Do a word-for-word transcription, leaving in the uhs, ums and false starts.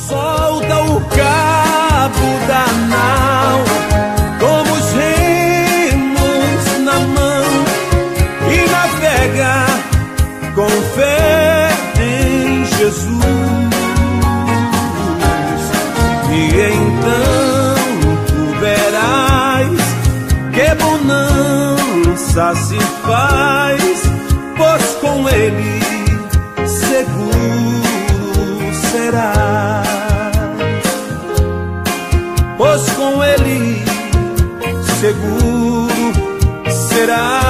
Solta o cabo da nau, toma os remos na mão e navega com fé em Jesus. E então tu verás que bonança se faz, pois com ele seguro serás. Pois com ele seguro serás.